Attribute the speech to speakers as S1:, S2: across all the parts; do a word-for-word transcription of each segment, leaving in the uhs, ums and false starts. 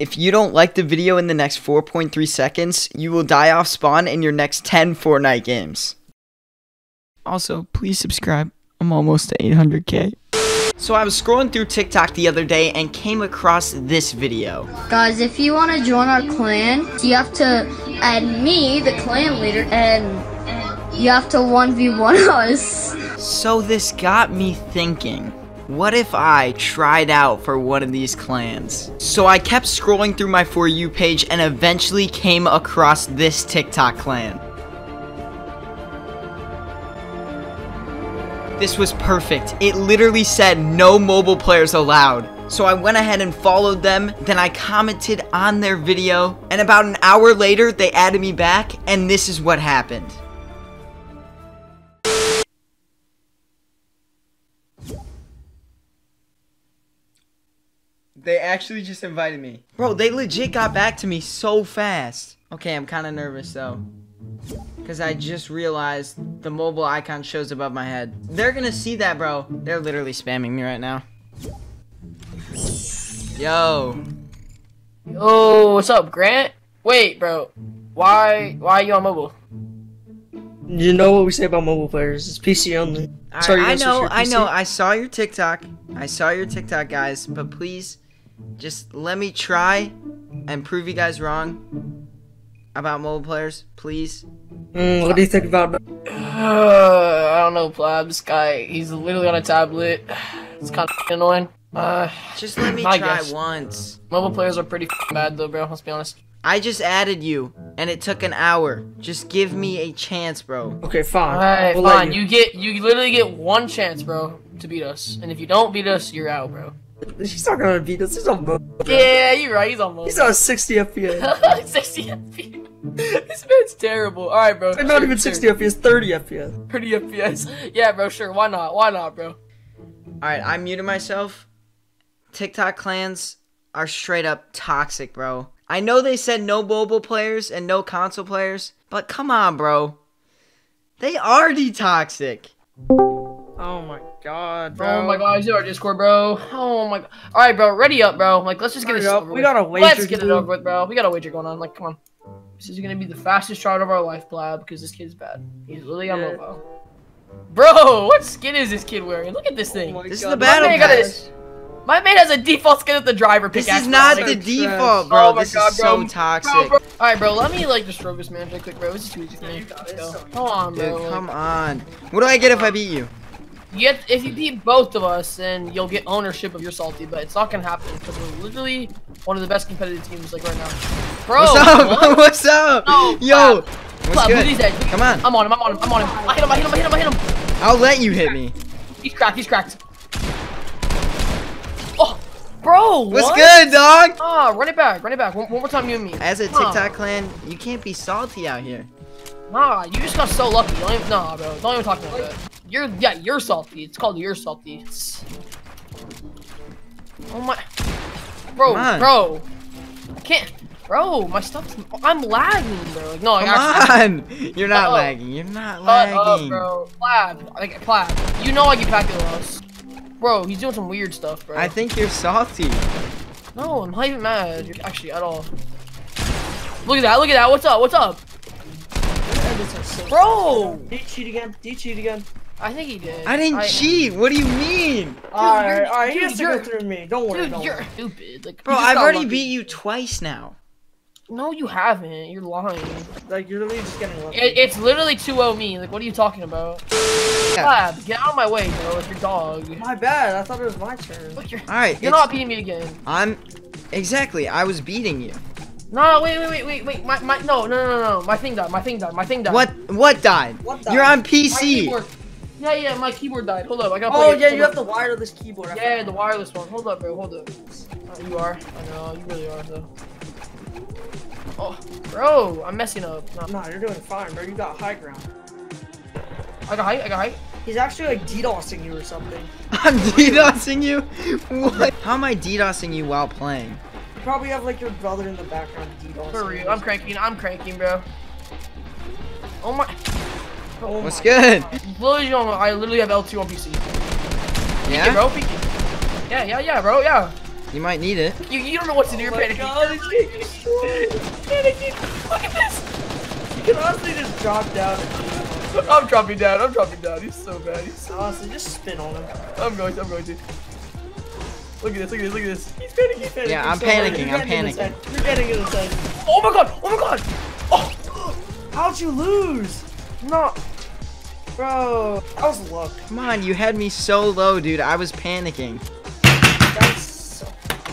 S1: If you don't like the video in the next four point three seconds, you will die off spawn in your next ten Fortnite games. Also, please subscribe. I'm almost to eight hundred K. So I was scrolling through TikTok the other day and came across this video.
S2: Guys, if you want to join our clan, you have to add me, the clan leader, and you have to one v one us.
S1: So this got me thinking, what if I tried out for one of these clans? So I kept scrolling through my For You page and eventually came across this TikTok clan. This was perfect. It literally said no mobile players allowed. So I went ahead and followed them, then I commented on their video, and about an hour later they added me back, and this is what happened. They actually just invited me. Bro, they legit got back to me so fast. Okay, I'm kind of nervous though, because I just realized the mobile icon shows above my head. They're gonna see that, bro. They're literally spamming me right now. Yo.
S3: Yo, what's up, Grant? Wait, bro. Why why are you on mobile?
S4: You know what we say about mobile players. It's P C only.
S1: Right, Sorry, I know, I know. I saw your TikTok. I saw your TikTok, guys. But please, just let me try and prove you guys wrong about mobile players, please.
S4: Mm, what do you think about that?
S3: Uh, I don't know, Plab. This guy, he's literally on a tablet. It's kind of annoying. Uh,
S1: just let me
S3: I
S1: try
S3: guess.
S1: once.
S3: Mobile players are pretty bad, though, bro. Let's be honest.
S1: I just added you, and it took an hour. Just give me a chance, bro.
S4: Okay, fine.
S3: Alright,
S4: we'll
S3: fine.
S4: you.
S3: you get, you literally get one chance, bro, to beat us. And if you don't beat us, you're out, bro.
S4: He's not gonna beat us. He's on mobile.
S3: Yeah, you're right. He's on mobile.
S4: He's on sixty F P S.
S3: sixty F P S. This man's terrible. Alright, bro.
S4: And not
S3: sure,
S4: even
S3: sure.
S4: sixty F P S, thirty F P S.
S3: thirty F P S. Yeah, bro, sure. Why not? Why not, bro?
S1: Alright, I muted myself. TikTok clans are straight up toxic, bro. I know they said no mobile players and no console players, but come on, bro. They already toxic.
S4: Oh my god, bro.
S3: Oh my god, he's in our Discord, bro. Oh my god. Alright, bro, ready up, bro. Like, let's just get
S4: Hurry
S3: this
S4: up.
S3: over
S4: We
S3: with.
S4: got a wager,
S3: Let's get
S4: dude.
S3: it over with, bro. We got a wager going on. Like, come on. This is gonna be the fastest shot of our life, Blab, because this kid's bad. He's literally on
S4: Yeah.
S3: mobile. Bro, what skin is this kid wearing? Look at this thing.
S4: Oh my
S1: This is
S4: God.
S1: the battle
S3: My man, got
S1: pass.
S3: a, my man has a default skin with the driver
S1: This
S3: pickaxe.
S1: is not
S3: bro.
S1: the
S3: Like,
S1: default, bro.
S3: Oh my
S1: This
S3: God,
S1: is
S3: bro.
S1: so toxic.
S3: Bro, bro. Alright, bro, let me, like, destroy this man real quick, bro. This is too easy for me.
S4: You got
S3: Let's
S4: it.
S3: go.
S4: So-
S3: Come on, bro.
S1: Dude,
S3: like-
S1: come on. What do I get if I beat you?
S3: You get, if you beat both of us, then you'll get ownership of your salty, but it's not gonna happen because we're literally one of the best competitive teams like right now. Bro,
S1: What's up?
S3: what?
S1: What's up?
S3: No,
S1: Yo,
S3: Flap.
S1: what's
S3: Flap,
S1: good?
S3: look at these guys.
S1: Come on.
S3: I'm on him. I'm on him. I'm on him. I hit him. I hit him. I hit him. I hit him.
S1: I'll let you hit me.
S3: He's cracked. He's cracked. Oh, bro.
S1: What's
S3: what?
S1: good, dog?
S3: Ah, run it back. Run it back. One, one more time, you and me.
S1: As a
S3: Nah.
S1: TikTok clan, you can't be salty out here.
S3: Nah, you just got so lucky. Don't even, nah, bro. Don't even talk about that. You're, yeah, you're salty. It's called you're salty. It's... Oh my, bro,
S1: Come on.
S3: bro. I can't, bro. My stuff's, I'm lagging, bro. Like, no, I
S1: Come
S3: actually.
S1: on. You're not
S3: Shut up.
S1: lagging. You're not
S3: Shut
S1: lagging.
S3: up, bro. Plab, like, Plab. You know I get packet loss. Bro, he's doing some weird stuff, bro.
S1: I think you're salty.
S3: No, I'm not even mad, actually, at all. Look at that. Look at that. What's up? What's up? Bro!
S4: Did you cheat again? Did you cheat again?
S3: I think he did.
S1: I didn't
S3: I,
S1: cheat. What do you mean?
S4: Alright, alright, he
S3: dude,
S4: has to go
S3: you're-
S4: through me. Don't worry,
S3: Dude,
S4: don't
S3: you're
S4: worry.
S3: stupid. Like,
S1: Bro,
S3: you just
S1: I've
S3: got
S1: already
S3: lucky.
S1: beat you twice now.
S3: No, you haven't. You're lying.
S4: Like, you're literally just getting lucky.
S3: It, it's literally two oh me. Like, what are you talking about?
S1: Yeah.
S3: Flab, get out of my way, bro. Like your dog.
S4: My bad, I thought it was my turn.
S3: Look, you're,
S1: Alright,
S3: you're
S1: it's-
S3: not beating me again.
S1: I'm... Exactly. I was beating you.
S3: No, wait, wait, wait, wait, wait. My, my, no, no, no, no. My thing died. My thing died. My thing died.
S1: What? What died?
S4: What died?
S1: You're on P
S3: My
S1: C.
S3: keyboard. Yeah, yeah, my keyboard died. Hold up, I gotta
S4: Oh,
S3: plug it.
S4: yeah,
S3: Hold
S4: you
S3: up.
S4: have the wireless keyboard. I
S3: Yeah,
S4: forgot.
S3: the wireless one. Hold up, bro. Hold up. Uh, you are. I know. You really are, though. Oh, bro, I'm messing up. No,
S4: Nah, you're doing fine, bro. You got high ground.
S3: I got height. I got height.
S4: He's actually like DDoSing you or something.
S1: I'm DDoSing you? What? How am I DDoSing you while playing?
S4: You probably have like your brother in the background DDoSing.
S3: For real,
S4: you.
S3: I'm cranking. I'm cranking, bro. Oh my.
S4: Oh
S1: What's
S4: my
S1: good?
S4: God.
S3: Literally, don't know, I literally have L two on P C. Peek it,
S1: Yeah?
S3: bro. Peek it. Yeah, yeah, yeah, bro. Yeah.
S1: You might need it.
S3: You, you don't know what to do. You're
S4: Oh my
S3: panicking.
S4: God, it's getting destroyed.
S3: Panicking. Look at this.
S4: You can honestly just drop down.
S3: I'm dropping down. I'm dropping down. He's so bad. He's so.
S4: Honestly, just spin on him.
S3: I'm going. To, I'm going to. Look at this. Look at this. Look at this. He's panicking. He's panicking.
S1: Yeah, I'm
S4: so hard.
S1: panicking.
S4: You're
S1: I'm
S4: getting in his
S1: panicking.
S4: head. You're getting in his head.
S3: Oh my god. Oh my god. Oh.
S4: How'd you lose? No. Bro, that was luck.
S1: Come on, you had me so low, dude. I was panicking.
S4: That's so...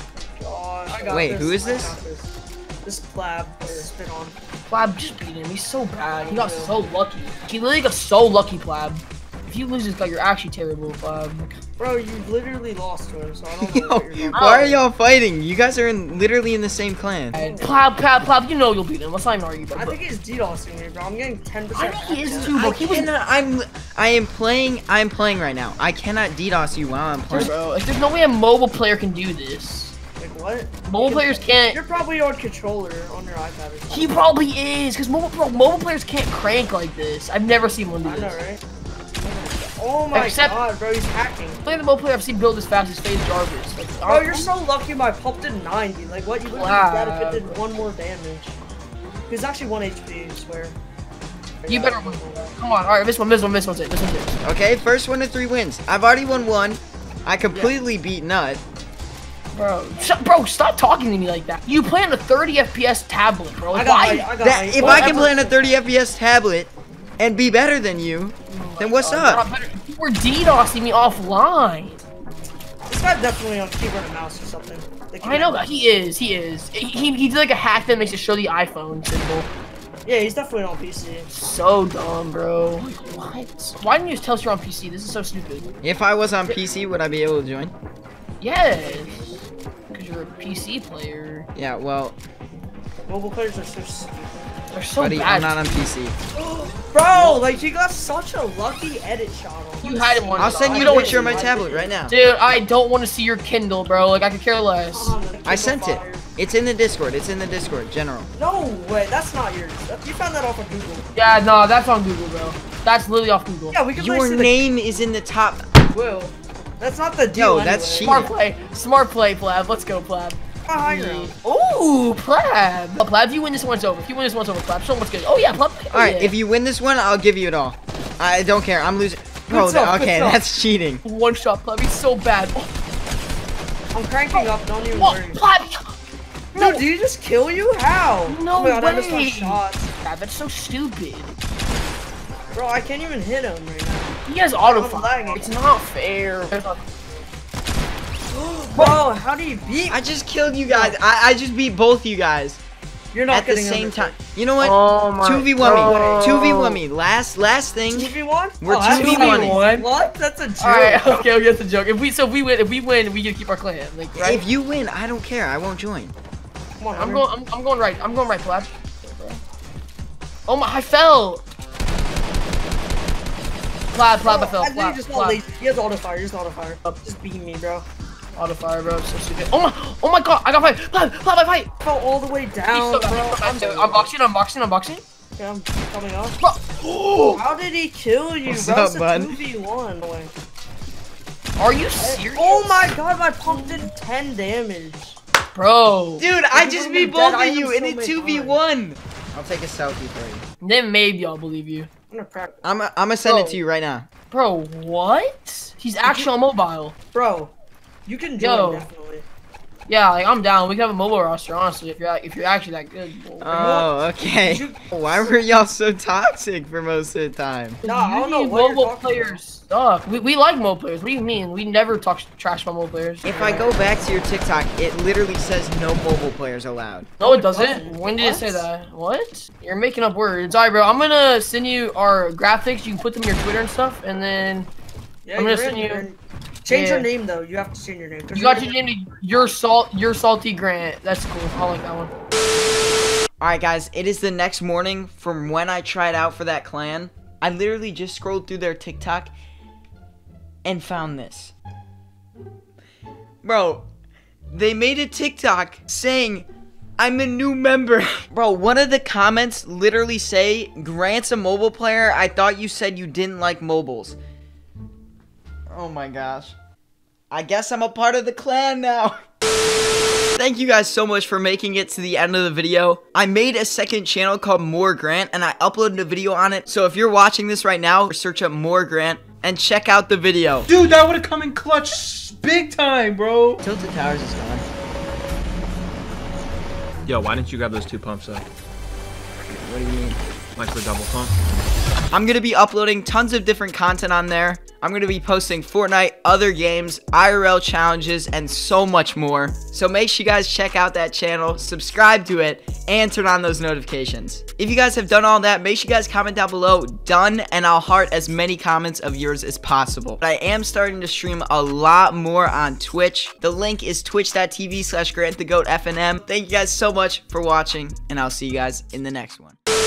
S4: God. I got
S1: Wait,
S4: this.
S1: who is
S4: I
S1: this?
S4: got This, this plab or spin on.
S3: Plab just beat him. He's so bad. He got so lucky. He literally got so lucky, Plab. If you lose this guy, you're actually terrible, Plab.
S4: Bro, you literally lost to him, so I don't know
S1: Yo,
S4: what you're doing.
S1: why are y'all fighting? You guys are in literally in the same clan.
S3: Plab, Plab, Plab, you know you'll beat him. Let's not even argue about
S4: I
S3: it.
S4: think he's DDoSing me, bro. I'm getting ten
S3: I
S4: percent.
S3: think he is too,
S1: I
S3: bro. He was
S1: cannot, I'm I am playing I'm playing right now. I cannot DDoS you while I'm playing.
S3: bro. Like, there's no way a mobile player can do this.
S4: Like, what?
S3: Mobile players can't.
S4: You're probably on controller on your iPad or something.
S3: He probably is, because mobile, bro, mobile players can't crank like this. I've never seen one do
S4: I know,
S3: this.
S4: right? Oh my
S3: Except-
S4: god, bro, he's hacking.
S3: Playing the mobile player I've seen build as fast as FaZe Jarvis. Like,
S4: Bro, you're so lucky my pump did ninety. Like, what? You literally
S3: Wow.
S4: got if it did one more damage. He's actually one H P, I swear.
S3: You better win. Come on, alright, this one, this one, this one's it, this one's it.
S1: Okay, first one to three wins. I've already won one. I completely beat Nut.
S3: Bro, sh- bro, stop talking to me like that. You play on a thirty F P S tablet, bro.
S4: I
S3: Like,
S4: got
S3: why?
S4: my, I got
S1: That,
S4: my,
S1: if I can
S3: whatever.
S1: play on a thirty F P S tablet and be better than you, then what's
S3: Oh,
S1: up?
S3: not better. You were DDoSing me offline.
S4: This guy definitely on keyboard and mouse or something. The
S3: I know
S4: keyboard.
S3: that he is. He is. He, he, he did like a hack that makes it show the iPhone symbol.
S4: Yeah, he's definitely on P C.
S3: So dumb, bro. Like, what? Why didn't you just tell us you're on P C? This is so stupid.
S1: If I was on P C, would I be able to join?
S3: Yes. Because you're a P C player.
S1: Yeah, well,
S4: Mobile players are so stupid.
S3: They're so
S1: buddy,
S3: bad.
S1: I'm not on P C.
S4: Bro, like he got such a lucky edit shot on.
S3: You had him one.
S1: I'll send you
S3: I
S1: a
S3: don't-
S1: picture of my tablet right now.
S3: Dude, I don't want to see your Kindle, bro. Like, I could care less.
S1: I sent it. It's in the Discord. It's in the Discord, general.
S4: No way, that's not yours. That- You found that off of Google.
S3: Yeah, no, that's on Google, bro. That's literally off Google.
S4: Yeah, we can
S1: Your
S4: place it
S1: name is in the top.
S4: Will. That's not the deal.
S1: Yo, that's
S4: anyway.
S3: Smart play. Smart play, Plab. Let's go, Plab.
S4: Ah, high ground.
S3: Ooh, Plab. Oh, Plab, if you win this one's over. If you win this one's over, Plab. Show them what's good. Oh, yeah, Plab. Oh,
S1: All right,
S3: yeah.
S1: if you win this one, I'll give you it all. I don't care. I'm losing. Bro,
S4: Good stuff, good
S1: okay,
S4: stuff.
S1: that's cheating.
S3: One shot, Plab. He's so bad. Oh,
S4: I'm cranking up, don't even
S3: oh
S4: worry.
S3: Plab.
S4: No, did he just kill you? How?
S3: No
S4: oh my God, I missed my
S3: way.
S4: shots.
S3: Plab, that's so stupid.
S4: Bro, I can't even hit him right now.
S3: He has auto
S4: I'm
S3: fire.
S4: lagging.
S3: It's not fair.
S4: Bro, how do you beat?
S1: I just killed you guys. I, I just beat both you guys
S4: You're not
S1: at the
S4: getting
S1: same
S4: under
S1: time. You know what?
S3: Oh my
S1: two v one me.
S3: God.
S1: two v one me. Last last
S4: two
S1: thing.
S4: v one?
S1: We're
S4: Oh, that's
S1: two v one.
S4: funny. What? That's a joke.
S3: Alright, okay, okay, that's a joke. If we so if we win, if we win, we get to keep our clan. Like, right?
S1: If you win, I don't care. I won't join.
S4: Come on,
S3: I'm
S4: Hunter.
S3: going. I'm, I'm going right. I'm going right, Plab. Oh my! I fell. Plab, Plab, I fell.
S4: I think
S3: Plab,
S4: you just not
S3: Plab.
S4: lazy. He has auto fire. He has auto fire. Just beat me, bro.
S3: Auto fire, bro. So stupid. Oh my! Oh my God! I got fight. Plab, Plab, I fight.
S4: I fell all the way
S3: He's
S4: down,
S3: so
S4: bro.
S3: bad.
S4: I'm,
S3: He's so bad. I'm boxing. I'm boxing. I'm boxing.
S4: Okay, I'm coming up.
S3: Bro.
S4: How did he kill you,
S1: What's
S4: bro?
S1: up,
S4: It's a
S1: bud?
S4: two v one.
S3: Are you serious?
S4: Oh my God, my pump did ten damage.
S3: Bro.
S1: Dude, I
S4: If
S1: just
S4: you
S1: beat
S4: were
S1: both
S4: dead, I
S1: of you
S4: am
S1: in
S4: so
S1: a
S4: many
S1: two v one. I'll take a selfie for you.
S3: Then maybe I'll believe you.
S4: I'm gonna practice.
S1: I'm I'm gonna send it
S3: Bro.
S1: to you right now.
S3: Bro, what? He's actually on mobile.
S4: Bro, you can join,
S3: Yo.
S4: definitely.
S3: Yeah, like I'm down. We can have a mobile roster, honestly, if you're if you're actually that good.
S1: Oh, okay.
S4: You-
S1: Why were y'all so toxic for most of the time?
S4: Nah, I don't know
S3: Usually
S4: what you're
S3: mobile
S4: talking
S3: players suck. We, we like mobile players. What do you mean? We never talk trash about mobile players.
S1: If I go back to your TikTok, it literally says no mobile players allowed.
S3: No, it doesn't. When did it say
S4: What?
S3: that? What? You're making up words. Alright, bro. I'm gonna send you our graphics. You can put them in your Twitter and stuff, and then
S4: Yeah,
S3: I'm gonna
S4: you're
S3: send
S4: in,
S3: you-
S4: you're in. Change
S3: Yeah.
S4: your name though. You have to change your name. 'cause
S3: you
S4: you're
S3: got
S4: in-
S3: your name to your salt, your salty Grant. That's cool. I like that one.
S1: Alright guys, it is the next morning from when I tried out for that clan. I literally just scrolled through their TikTok and found this. Bro, they made a TikTok saying, I'm a new member. Bro, one of the comments literally say, Grant's a mobile player. I thought you said you didn't like mobiles. Oh my gosh. I guess I'm a part of the clan now. Thank you guys so much for making it to the end of the video. I made a second channel called More Grant, and I uploaded a video on it. So if you're watching this right now, search up More Grant and check out the video.
S5: Dude, that would have come in clutch big time, bro.
S1: Tilted Towers is gone.
S5: Yo, why didn't you grab those two pumps up?
S1: What do you mean?
S5: Like the double pump?
S1: I'm going to be uploading tons of different content on there. I'm going to be posting Fortnite, other games, I R L challenges, and so much more. So make sure you guys check out that channel, subscribe to it, and turn on those notifications. If you guys have done all that, make sure you guys comment down below, done, and I'll heart as many comments of yours as possible. But I am starting to stream a lot more on Twitch. The link is twitch.tv slash grantthegoatfnm. Thank you guys so much for watching, and I'll see you guys in the next one.